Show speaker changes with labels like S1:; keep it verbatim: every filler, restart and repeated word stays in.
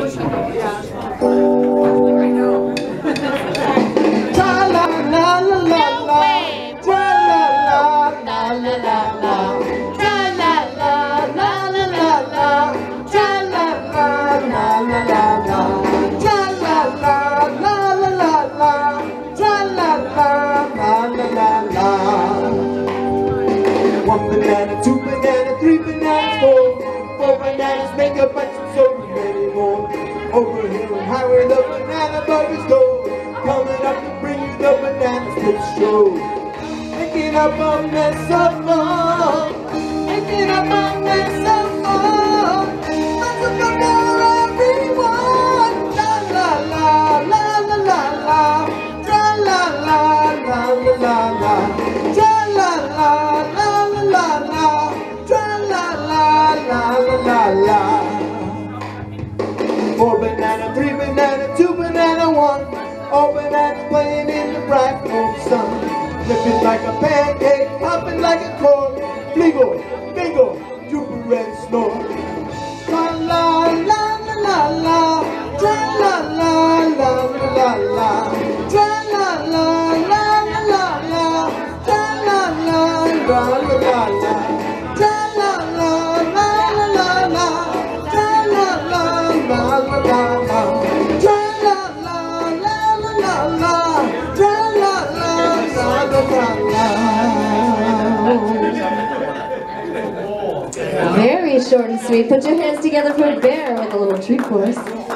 S1: One banana, two banana, three bananas, four, four bananas make a bunch of so many more. Over here on highway, the banana burgers go. Coming up to bring you the banana split show. Making up a mess of fun, making up a mess of fun. Let's look up for everyone. La la la la la la la, la la la la la la la, la la la la. La la, tra la la la la la la. Four banana, three banana, two banana, one. All bananas playing in the bright home sun. Flipping like a pancake, popping like a cork. Fligo, bingo, jumper and snore. La la la la la la, tra la la la la la la, tra la la la la la la, tra la la la la la la.
S2: Very short and sweet. Put your hands together for a bear with a little treat chorus.